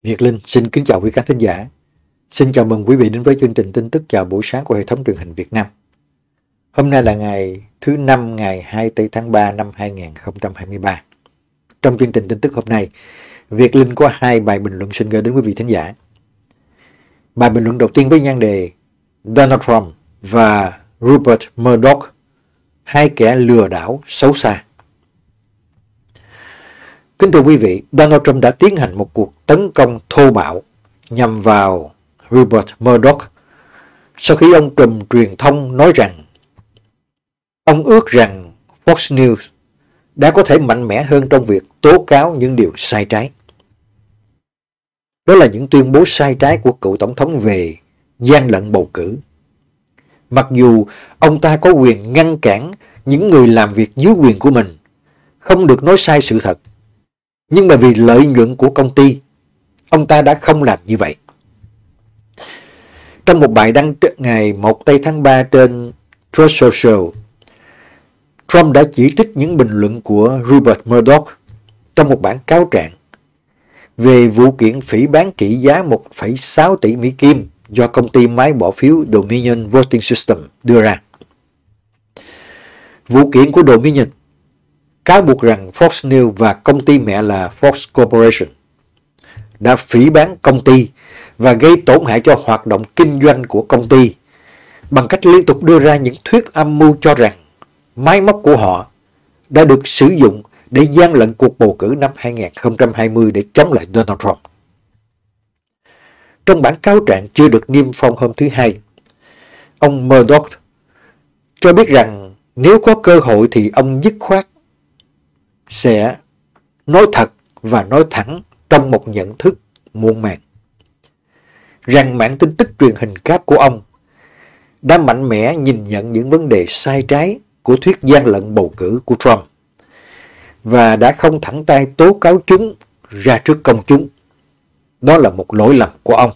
Việt Linh xin kính chào quý khán thính giả. Xin chào mừng quý vị đến với chương trình tin tức chào buổi sáng của hệ thống truyền hình Việt Nam. Hôm nay là ngày thứ Năm, ngày 24 tháng 3 năm 2023. Trong chương trình tin tức hôm nay, Việt Linh có hai bài bình luận xin gửi đến quý vị thính giả. Bài bình luận đầu tiên với nhan đề Donald Trump và Rupert Murdoch, hai kẻ lừa đảo xấu xa. Kính thưa quý vị, Donald Trump đã tiến hành một cuộc tấn công thô bạo nhằm vào Rupert Murdoch sau khi ông trùm truyền thông nói rằng ông ước rằng Fox News đã có thể mạnh mẽ hơn trong việc tố cáo những điều sai trái. Đó là những tuyên bố sai trái của cựu tổng thống về gian lận bầu cử. Mặc dù ông ta có quyền ngăn cản những người làm việc dưới quyền của mình không được nói sai sự thật, nhưng mà vì lợi nhuận của công ty, ông ta đã không làm như vậy. Trong một bài đăng ngày 1 tháng 3 trên Truth Social, Trump đã chỉ trích những bình luận của Rupert Murdoch trong một bản cáo trạng về vụ kiện phỉ báng trị giá 1,6 tỷ Mỹ Kim do công ty máy bỏ phiếu Dominion Voting System đưa ra. Vụ kiện của Dominion cáo buộc rằng Fox News và công ty mẹ là Fox Corporation đã phỉ báng công ty và gây tổn hại cho hoạt động kinh doanh của công ty bằng cách liên tục đưa ra những thuyết âm mưu cho rằng máy móc của họ đã được sử dụng để gian lận cuộc bầu cử năm 2020 để chống lại Donald Trump. Trong bản cáo trạng chưa được niêm phong hôm thứ Hai, ông Murdoch cho biết rằng nếu có cơ hội thì ông dứt khoát sẽ nói thật và nói thẳng trong một nhận thức muộn màng rằng mạng tin tức truyền hình cáp của ông đã mạnh mẽ nhìn nhận những vấn đề sai trái của thuyết gian lận bầu cử của Trump và đã không thẳng tay tố cáo chúng ra trước công chúng. Đó là một lỗi lầm của ông.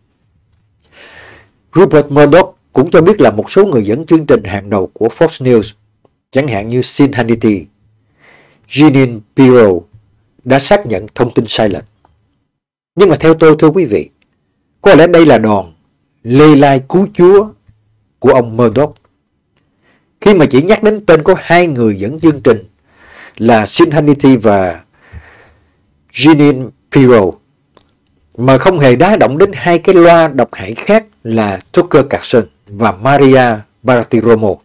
Rupert Murdoch cũng cho biết là một số người dẫn chương trình hàng đầu của Fox News, chẳng hạn như Sean Hannity, Jeanine Pirro, đã xác nhận thông tin sai lệch. Nhưng mà theo tôi, thưa quý vị, có lẽ đây là đòn lê lai cứu chúa của ông Murdoch. Khi mà chỉ nhắc đến tên có hai người dẫn chương trình là Sean Hannity và Jeanine Pirro, mà không hề đá động đến hai cái loa độc hại khác là Tucker Carlson và Maria Bartiromo.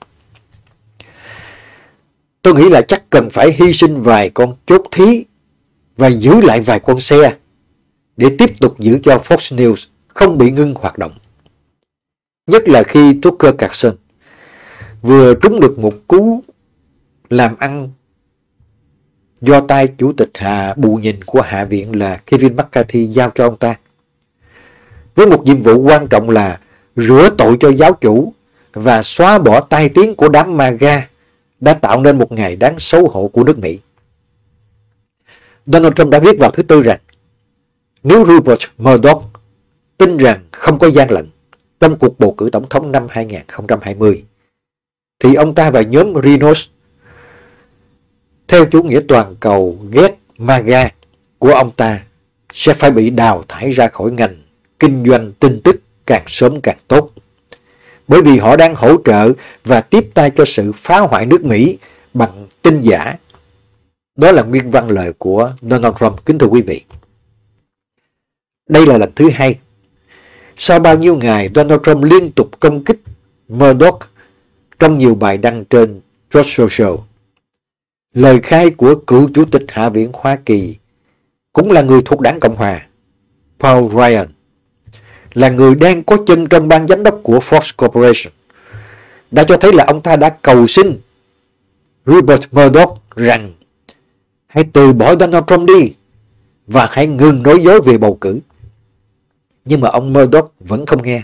Tôi nghĩ là chắc cần phải hy sinh vài con chốt thí và giữ lại vài con xe để tiếp tục giữ cho Fox News không bị ngưng hoạt động. Nhất là khi Tucker Carlson vừa trúng được một cú làm ăn do tay chủ tịch bù nhìn của Hạ viện là Kevin McCarthy giao cho ông ta, với một nhiệm vụ quan trọng là rửa tội cho giáo chủ và xóa bỏ tai tiếng của đám MAGA đã tạo nên một ngày đáng xấu hổ của nước Mỹ. Donald Trump đã viết vào thứ Tư rằng nếu Rupert Murdoch tin rằng không có gian lận trong cuộc bầu cử tổng thống năm 2020, thì ông ta và nhóm Rhinos theo chủ nghĩa toàn cầu ghét MAGA của ông ta sẽ phải bị đào thải ra khỏi ngành kinh doanh tin tức càng sớm càng tốt, bởi vì họ đang hỗ trợ và tiếp tay cho sự phá hoại nước Mỹ bằng tin giả. Đó là nguyên văn lời của Donald Trump, kính thưa quý vị. Đây là lần thứ hai. Sau bao nhiêu ngày, Donald Trump liên tục công kích Murdoch trong nhiều bài đăng trên Truth Social. Lời khai của cựu chủ tịch Hạ viện Hoa Kỳ, cũng là người thuộc đảng Cộng Hòa, Paul Ryan, là người đang có chân trong ban giám đốc của Fox Corporation, đã cho thấy là ông ta đã cầu xin Rupert Murdoch rằng hãy từ bỏ Donald Trump đi và hãy ngừng nói dối về bầu cử. Nhưng mà ông Murdoch vẫn không nghe.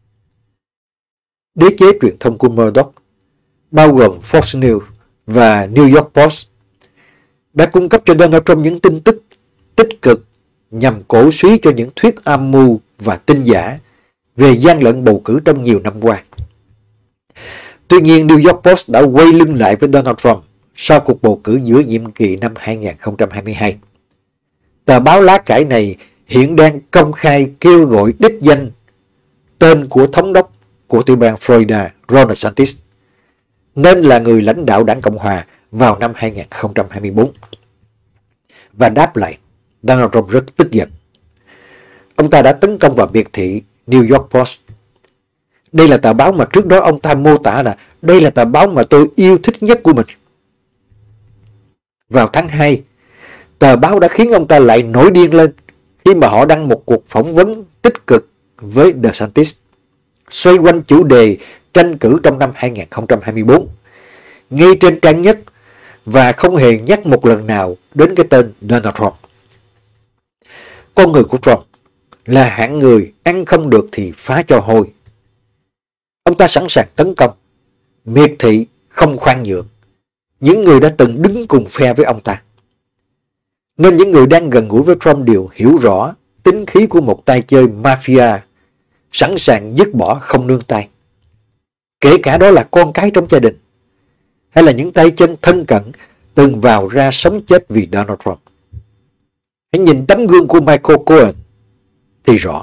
Đế chế truyền thông của Murdoch, bao gồm Fox News và New York Post, đã cung cấp cho Donald Trump những tin tức tích cực nhằm cổ suý cho những thuyết âm mưu và tin giả về gian lận bầu cử trong nhiều năm qua. Tuy nhiên, New York Post đã quay lưng lại với Donald Trump sau cuộc bầu cử giữa nhiệm kỳ năm 2022. Tờ báo lá cải này hiện đang công khai kêu gọi đích danh tên của thống đốc của tiểu bang Florida Ron DeSantis nên là người lãnh đạo đảng Cộng Hòa vào năm 2024. Và đáp lại, Donald Trump rất tức giận. Ông ta đã tấn công vào biệt thị New York Post. Đây là tờ báo mà trước đó ông ta mô tả là đây là tờ báo mà tôi yêu thích nhất của mình. Vào tháng 2, tờ báo đã khiến ông ta lại nổi điên lên khi mà họ đăng một cuộc phỏng vấn tích cực với DeSantis xoay quanh chủ đề tranh cử trong năm 2024, ngay trên trang nhất, và không hề nhắc một lần nào đến cái tên Donald Trump. Con người của Trump là hạng người ăn không được thì phá cho hôi. Ông ta sẵn sàng tấn công, miệt thị, không khoan nhượng những người đã từng đứng cùng phe với ông ta. Nên những người đang gần gũi với Trump đều hiểu rõ tính khí của một tay chơi mafia, sẵn sàng dứt bỏ không nương tay. Kể cả đó là con cái trong gia đình, hay là những tay chân thân cận từng vào ra sống chết vì Donald Trump. Hãy nhìn tấm gương của Michael Cohen thì rõ.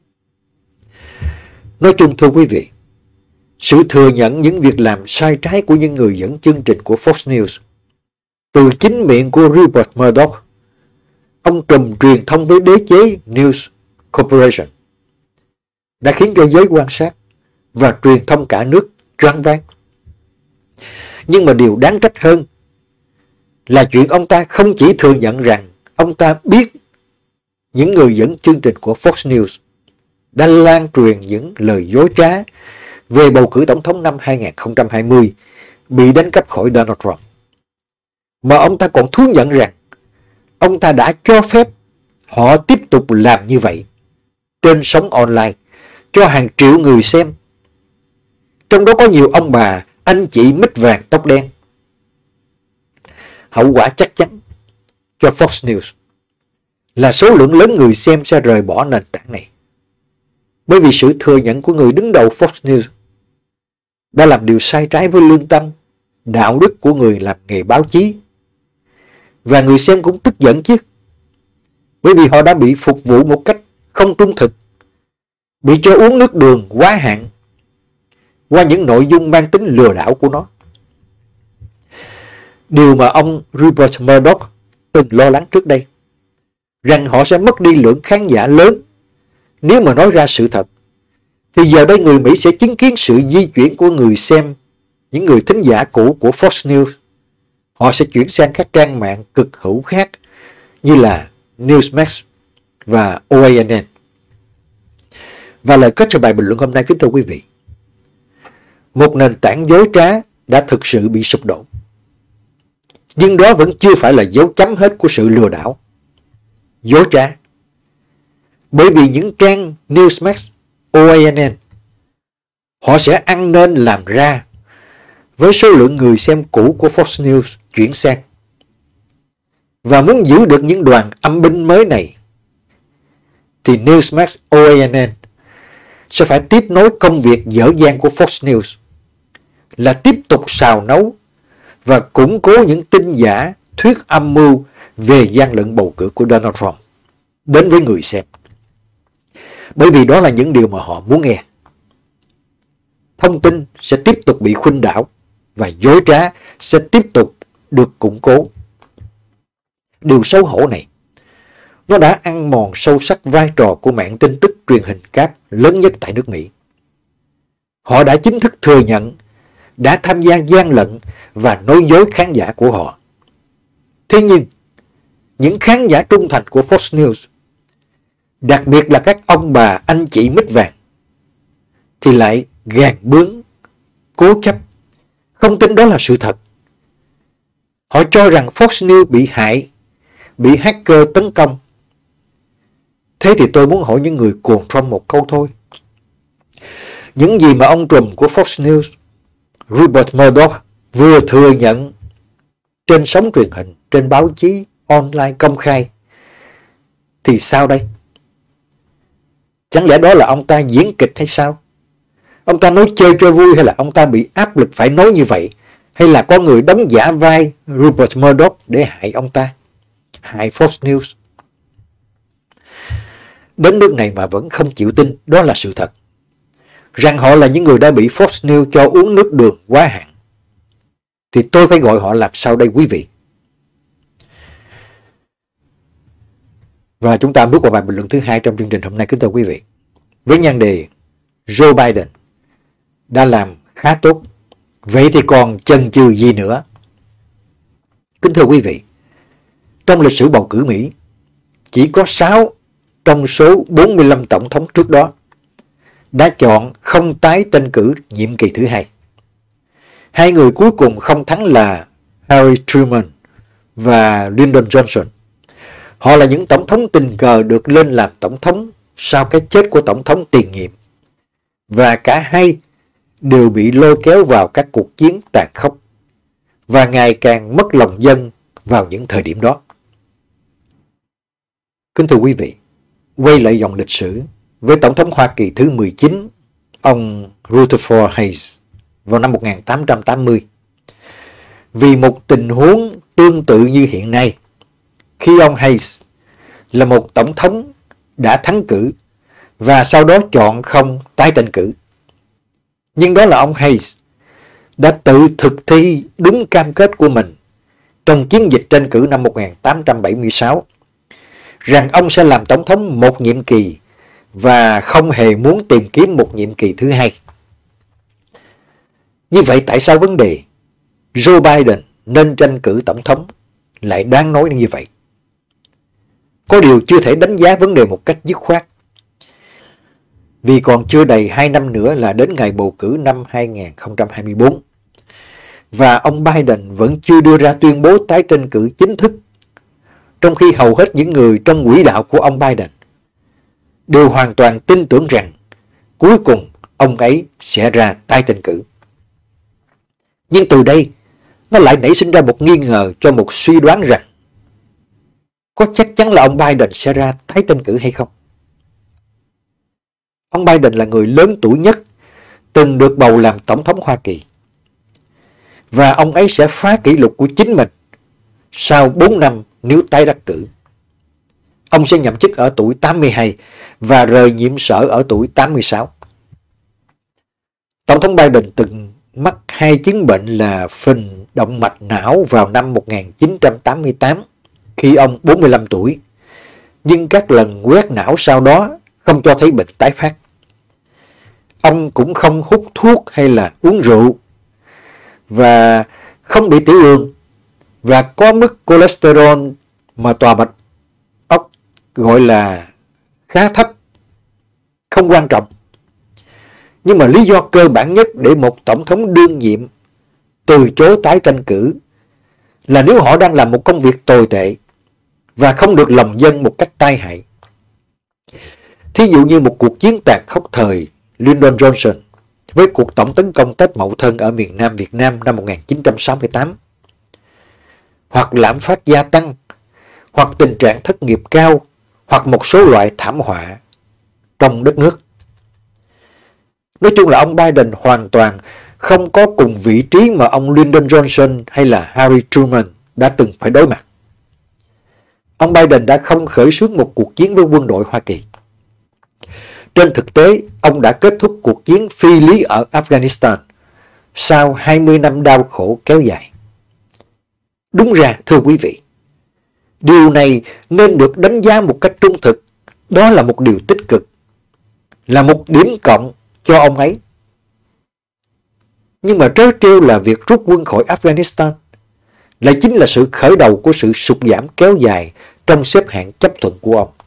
Nói chung thưa quý vị, sự thừa nhận những việc làm sai trái của những người dẫn chương trình của Fox News từ chính miệng của Rupert Murdoch, ông trùm truyền thông với đế chế News Corporation, đã khiến cho giới quan sát và truyền thông cả nước choáng váng. Nhưng mà điều đáng trách hơn là chuyện ông ta không chỉ thừa nhận rằng ông ta biết những người dẫn chương trình của Fox News đã lan truyền những lời dối trá về bầu cử tổng thống năm 2020 bị đánh cắp khỏi Donald Trump, mà ông ta còn thú nhận rằng ông ta đã cho phép họ tiếp tục làm như vậy trên sóng online cho hàng triệu người xem, trong đó có nhiều ông bà, anh chị mít vàng tóc đen. Hậu quả chắc chắn cho Fox News là số lượng lớn người xem sẽ rời bỏ nền tảng này, bởi vì sự thừa nhận của người đứng đầu Fox News đã làm điều sai trái với lương tâm, đạo đức của người làm nghề báo chí. Và người xem cũng tức giận chứ, bởi vì họ đã bị phục vụ một cách không trung thực, bị cho uống nước đường quá hạn qua những nội dung mang tính lừa đảo của nó. Điều mà ông Rupert Murdoch từng lo lắng trước đây, rằng họ sẽ mất đi lượng khán giả lớn nếu mà nói ra sự thật, thì giờ đây người Mỹ sẽ chứng kiến sự di chuyển của người xem, những người thính giả cũ của Fox News. Họ sẽ chuyển sang các trang mạng cực hữu khác như là Newsmax và OANN. Và lời kết cho bài bình luận hôm nay, kính thưa quý vị, một nền tảng dối trá đã thực sự bị sụp đổ. Nhưng đó vẫn chưa phải là dấu chấm hết của sự lừa đảo, dối trá. Bởi vì những trang Newsmax, OANN, họ sẽ ăn nên làm ra với số lượng người xem cũ của Fox News chuyển sang. Và muốn giữ được những đoàn âm binh mới này, thì Newsmax, OANN sẽ phải tiếp nối công việc dở dang của Fox News, là tiếp tục xào nấu và củng cố những tin giả, thuyết âm mưu về gian lận bầu cử của Donald Trump đến với người xem. Bởi vì đó là những điều mà họ muốn nghe. Thông tin sẽ tiếp tục bị khuynh đảo và dối trá sẽ tiếp tục được củng cố. Điều xấu hổ này, nó đã ăn mòn sâu sắc vai trò của mạng tin tức truyền hình cáp lớn nhất tại nước Mỹ. Họ đã chính thức thừa nhận đã tham gia gian lận và nói dối khán giả của họ. Thế nhưng, những khán giả trung thành của Fox News, đặc biệt là các ông bà, anh chị mít vàng, thì lại gàn bướng, cố chấp, không tin đó là sự thật. Họ cho rằng Fox News bị hại, bị hacker tấn công. Thế thì tôi muốn hỏi những người cuồng Trump một câu thôi. Những gì mà ông trùm của Fox News, Rupert Murdoch, vừa thừa nhận trên sóng truyền hình, trên báo chí, online công khai, thì sao đây? Chẳng lẽ đó là ông ta diễn kịch hay sao? Ông ta nói chơi cho vui, hay là ông ta bị áp lực phải nói như vậy? Hay là có người đóng giả vai Rupert Murdoch để hại ông ta, hại Fox News? đến nước này mà vẫn không chịu tin đó là sự thật, rằng họ là những người đã bị Fox News cho uống nước đường quá hạn, thì tôi phải gọi họ làm sao đây quý vị? Và chúng ta bước vào bài bình luận thứ 2 trong chương trình hôm nay, kính thưa quý vị, với nhan đề Joe Biden đã làm khá tốt, vậy thì còn chần chừ gì nữa? Kính thưa quý vị, trong lịch sử bầu cử Mỹ, chỉ có 6 trong số 45 tổng thống trước đó đã chọn không tái tranh cử nhiệm kỳ thứ hai. Hai người cuối cùng không thắng là Harry Truman và Lyndon Johnson. Họ là những tổng thống tình cờ được lên làm tổng thống sau cái chết của tổng thống tiền nhiệm, và cả hai đều bị lôi kéo vào các cuộc chiến tàn khốc và ngày càng mất lòng dân vào những thời điểm đó. Kính thưa quý vị, quay lại dòng lịch sử với tổng thống Hoa Kỳ thứ 19, ông Rutherford Hayes vào năm 1880. Vì một tình huống tương tự như hiện nay, khi ông Hayes là một tổng thống đã thắng cử và sau đó chọn không tái tranh cử. Nhưng đó là ông Hayes đã tự thực thi đúng cam kết của mình trong chiến dịch tranh cử năm 1876, rằng ông sẽ làm tổng thống một nhiệm kỳ và không hề muốn tìm kiếm một nhiệm kỳ thứ hai. Như vậy tại sao vấn đề Joe Biden nên tranh cử tổng thống lại đáng nói như vậy? Có điều chưa thể đánh giá vấn đề một cách dứt khoát, vì còn chưa đầy 2 năm nữa là đến ngày bầu cử năm 2024, và ông Biden vẫn chưa đưa ra tuyên bố tái tranh cử chính thức, trong khi hầu hết những người trong quỹ đạo của ông Biden đều hoàn toàn tin tưởng rằng cuối cùng ông ấy sẽ ra tái tranh cử. Nhưng từ đây, nó lại nảy sinh ra một nghi ngờ cho một suy đoán rằng có chắc chắn là ông Biden sẽ ra tái tranh cử hay không? Ông Biden là người lớn tuổi nhất từng được bầu làm tổng thống Hoa Kỳ, và ông ấy sẽ phá kỷ lục của chính mình sau 4 năm nếu tái đắc cử. Ông sẽ nhậm chức ở tuổi 82 và rời nhiệm sở ở tuổi 86. Tổng thống Biden từng mắc 2 chứng bệnh là phình động mạch não vào năm 1988 khi ông 45 tuổi, nhưng các lần quét não sau đó không cho thấy bệnh tái phát. Ông cũng không hút thuốc hay là uống rượu, và không bị tiểu đường, và có mức cholesterol mà tòa bạch ốc gọi là khá thấp, không quan trọng. Nhưng mà lý do cơ bản nhất để một tổng thống đương nhiệm từ chối tái tranh cử là nếu họ đang làm một công việc tồi tệ và không được lòng dân một cách tai hại. Thí dụ như một cuộc chiến tàn khốc thời Lyndon Johnson với cuộc tổng tấn công Tết Mậu Thân ở miền Nam Việt Nam năm 1968, hoặc lạm phát gia tăng, hoặc tình trạng thất nghiệp cao, hoặc một số loại thảm họa trong đất nước. Nói chung là ông Biden hoàn toàn không có cùng vị trí mà ông Lyndon Johnson hay là Harry Truman đã từng phải đối mặt. Ông Biden đã không khởi xướng một cuộc chiến với quân đội Hoa Kỳ. Trên thực tế, ông đã kết thúc cuộc chiến phi lý ở Afghanistan sau 20 năm đau khổ kéo dài. Đúng ra, thưa quý vị, điều này nên được đánh giá một cách trung thực. Đó là một điều tích cực, là một điểm cộng cho ông ấy. Nhưng mà trớ trêu là việc rút quân khỏi Afghanistan lại chính là sự khởi đầu của sự sụt giảm kéo dài trong xếp hạng chấp thuận của ông.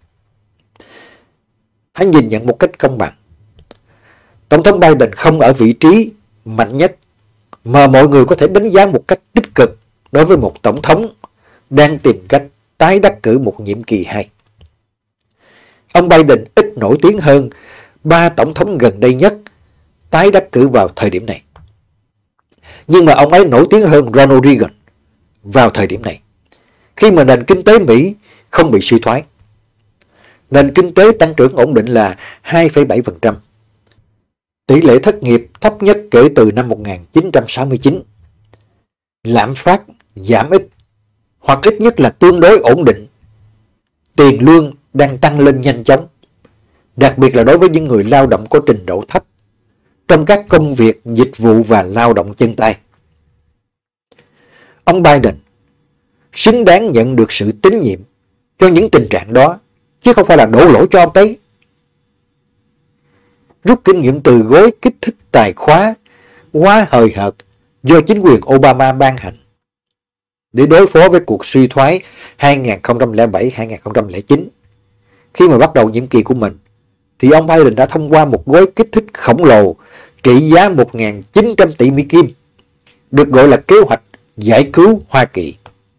Hãy nhìn nhận một cách công bằng. Tổng thống Biden không ở vị trí mạnh nhất mà mọi người có thể đánh giá một cách tích cực đối với một tổng thống đang tìm cách tái đắc cử một nhiệm kỳ 2. Ông Biden ít nổi tiếng hơn 3 tổng thống gần đây nhất tái đắc cử vào thời điểm này. Nhưng mà ông ấy nổi tiếng hơn Ronald Reagan vào thời điểm này, khi mà nền kinh tế Mỹ không bị suy thoái. Nền kinh tế tăng trưởng ổn định là 2,7%. Tỷ lệ thất nghiệp thấp nhất kể từ năm 1969. Lạm phát giảm ít, hoặc ít nhất là tương đối ổn định. Tiền lương đang tăng lên nhanh chóng, đặc biệt là đối với những người lao động có trình độ thấp trong các công việc, dịch vụ và lao động chân tay. Ông Biden xứng đáng nhận được sự tín nhiệm cho những tình trạng đó, chứ không phải là đổ lỗi cho ông ấy. Rút kinh nghiệm từ gói kích thích tài khóa quá hời hợt do chính quyền Obama ban hành để đối phó với cuộc suy thoái 2007-2009. Khi mà bắt đầu nhiệm kỳ của mình, thì ông Biden đã thông qua một gói kích thích khổng lồ trị giá 1.900 tỷ Mỹ Kim, được gọi là kế hoạch giải cứu Hoa Kỳ.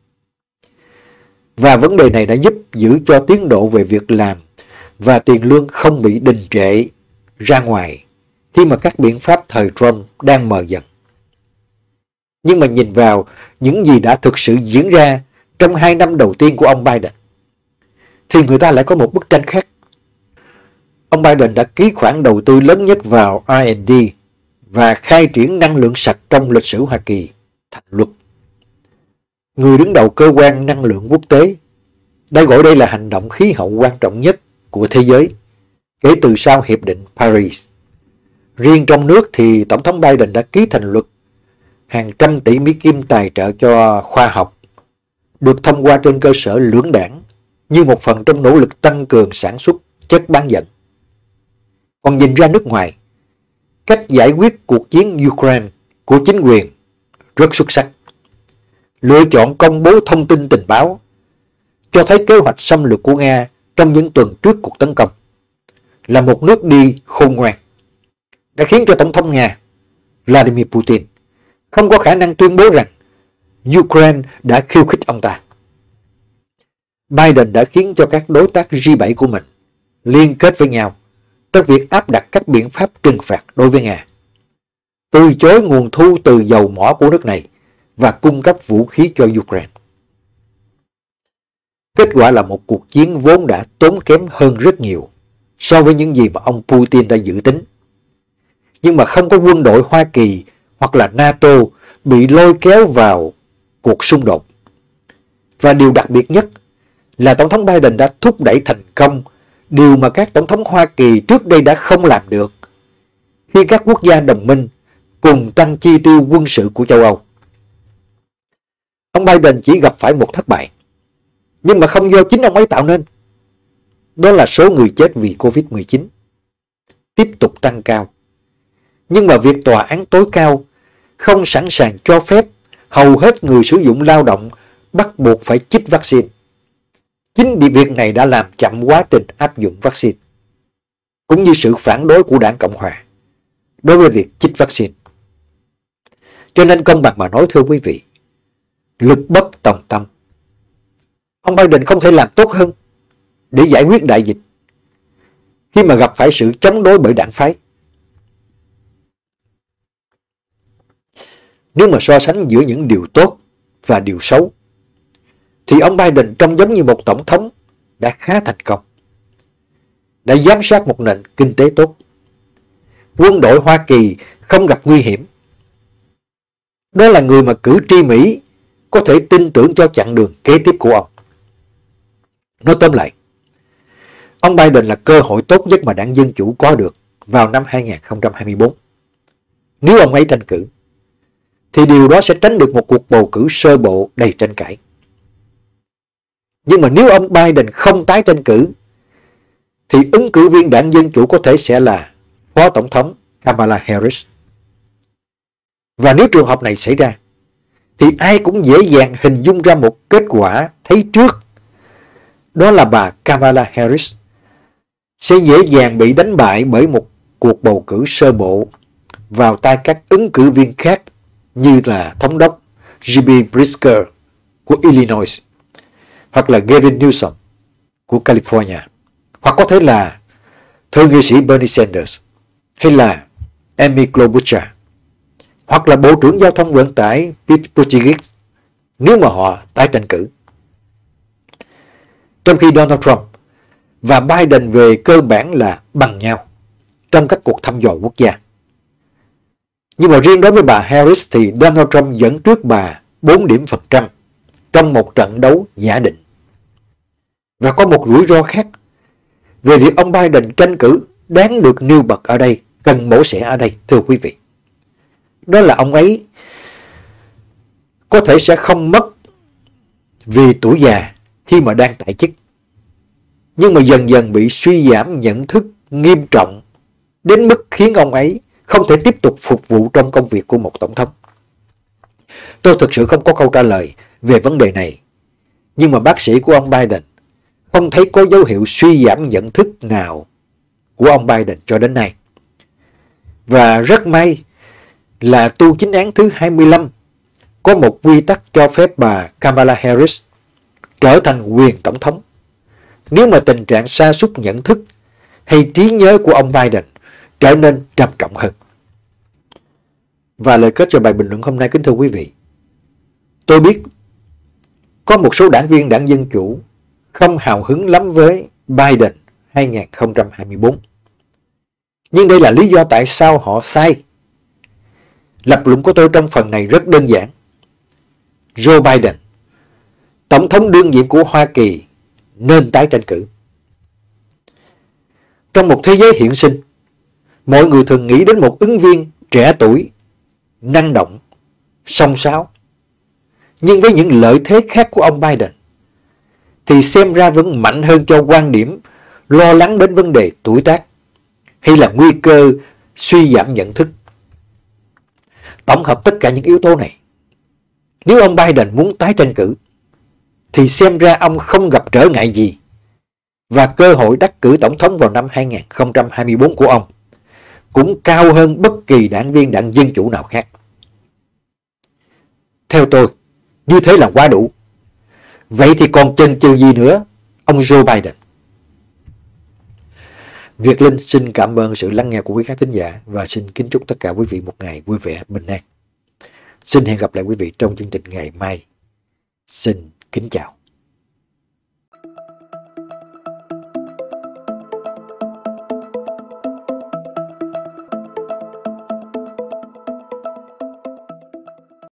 Và vấn đề này đã giúp giữ cho tiến độ về việc làm và tiền lương không bị đình trệ ra ngoài khi mà các biện pháp thời Trump đang mờ dần. Nhưng mà nhìn vào những gì đã thực sự diễn ra trong 2 năm đầu tiên của ông Biden, thì người ta lại có một bức tranh khác. Ông Biden đã ký khoản đầu tư lớn nhất vào R&D và khai triển năng lượng sạch trong lịch sử Hoa Kỳ thành luật. Người đứng đầu cơ quan năng lượng quốc tế đã gọi đây là hành động khí hậu quan trọng nhất của thế giới kể từ sau Hiệp định Paris. Riêng trong nước thì Tổng thống Biden đã ký thành luật hàng trăm tỷ Mỹ Kim tài trợ cho khoa học, được thông qua trên cơ sở lưỡng đảng như một phần trong nỗ lực tăng cường sản xuất chất bán dẫn. Còn nhìn ra nước ngoài, cách giải quyết cuộc chiến Ukraine của chính quyền rất xuất sắc. Lựa chọn công bố thông tin tình báo cho thấy kế hoạch xâm lược của Nga trong những tuần trước cuộc tấn công là một nước đi khôn ngoan, đã khiến cho Tổng thống Nga Vladimir Putin không có khả năng tuyên bố rằng Ukraine đã khiêu khích ông ta. Biden đã khiến cho các đối tác G7 của mình liên kết với nhau trong việc áp đặt các biện pháp trừng phạt đối với Nga, từ chối nguồn thu từ dầu mỏ của nước này và cung cấp vũ khí cho Ukraine. Kết quả là một cuộc chiến vốn đã tốn kém hơn rất nhiều so với những gì mà ông Putin đã dự tính. Nhưng mà không có quân đội Hoa Kỳ hoặc là NATO bị lôi kéo vào cuộc xung đột. Và điều đặc biệt nhất là Tổng thống Biden đã thúc đẩy thành công điều mà các Tổng thống Hoa Kỳ trước đây đã không làm được khi các quốc gia đồng minh cùng tăng chi tiêu quân sự của châu Âu. Ông Biden chỉ gặp phải một thất bại, nhưng mà không do chính ông ấy tạo nên. Đó là số người chết vì Covid-19 tiếp tục tăng cao. Nhưng mà việc tòa án tối cao không sẵn sàng cho phép hầu hết người sử dụng lao động bắt buộc phải chích vaccine. Chính vì việc này đã làm chậm quá trình áp dụng vaccine, cũng như sự phản đối của Đảng Cộng Hòa đối với việc chích vaccine. Cho nên công bằng mà nói, thưa quý vị, lực bất tòng tâm, ông Biden không thể làm tốt hơn để giải quyết đại dịch khi mà gặp phải sự chống đối bởi đảng phái. Nếu mà so sánh giữa những điều tốt và điều xấu, thì ông Biden trông giống như một tổng thống đã khá thành công, đã giám sát một nền kinh tế tốt. Quân đội Hoa Kỳ không gặp nguy hiểm. Đó là người mà cử tri Mỹ có thể tin tưởng cho chặng đường kế tiếp của ông. Nói tóm lại, ông Biden là cơ hội tốt nhất mà đảng Dân Chủ có được vào năm 2024. Nếu ông ấy tranh cử, thì điều đó sẽ tránh được một cuộc bầu cử sơ bộ đầy tranh cãi. Nhưng mà nếu ông Biden không tái tranh cử, thì ứng cử viên đảng Dân Chủ có thể sẽ là Phó Tổng thống Kamala Harris. Và nếu trường hợp này xảy ra, thì ai cũng dễ dàng hình dung ra một kết quả thấy trước. Đó là bà Kamala Harris sẽ dễ dàng bị đánh bại bởi một cuộc bầu cử sơ bộ vào tay các ứng cử viên khác như là Thống đốc J.B. Pritzker của Illinois, hoặc là Gavin Newsom của California, hoặc có thể là Thượng nghị sĩ Bernie Sanders, hay là Amy Klobuchar, hoặc là Bộ trưởng Giao thông Vận tải Pete Buttigieg nếu mà họ tái tranh cử. Trong khi Donald Trump và Biden về cơ bản là bằng nhau trong các cuộc thăm dò quốc gia. Nhưng mà riêng đối với bà Harris thì Donald Trump dẫn trước bà 4 điểm phần trăm trong một trận đấu giả định. Và có một rủi ro khác về việc ông Biden tranh cử đáng được nêu bật ở đây, cần mổ xẻ ở đây, thưa quý vị. Đó là ông ấy có thể sẽ không mất vì tuổi già khi mà đang tại chức, nhưng mà dần dần bị suy giảm nhận thức nghiêm trọng đến mức khiến ông ấy không thể tiếp tục phục vụ trong công việc của một tổng thống. Tôi thực sự không có câu trả lời về vấn đề này, nhưng mà bác sĩ của ông Biden không thấy có dấu hiệu suy giảm nhận thức nào của ông Biden cho đến nay. Và rất may là tu chính án thứ 25 có một quy tắc cho phép bà Kamala Harris trở thành quyền tổng thống nếu mà tình trạng sa sút nhận thức hay trí nhớ của ông Biden trở nên trầm trọng hơn. Và lời kết cho bài bình luận hôm nay, kính thưa quý vị, tôi biết có một số đảng viên đảng Dân Chủ không hào hứng lắm với Biden 2024. Nhưng đây là lý do tại sao họ sai. Lập luận của tôi trong phần này rất đơn giản. Joe Biden, tổng thống đương nhiệm của Hoa Kỳ, nên tái tranh cử. Trong một thế giới hiện sinh, mọi người thường nghĩ đến một ứng viên trẻ tuổi, năng động, xông xáo. Nhưng với những lợi thế khác của ông Biden, thì xem ra vẫn mạnh hơn cho quan điểm lo lắng đến vấn đề tuổi tác hay là nguy cơ suy giảm nhận thức. Tổng hợp tất cả những yếu tố này, nếu ông Biden muốn tái tranh cử, thì xem ra ông không gặp trở ngại gì, và cơ hội đắc cử tổng thống vào năm 2024 của ông cũng cao hơn bất kỳ đảng viên đảng Dân Chủ nào khác. Theo tôi, như thế là quá đủ. Vậy thì còn chần chừ gì nữa, ông Joe Biden? Việt Linh xin cảm ơn sự lắng nghe của quý khán thính giả và xin kính chúc tất cả quý vị một ngày vui vẻ, bình an. Xin hẹn gặp lại quý vị trong chương trình ngày mai. Xin kính chào.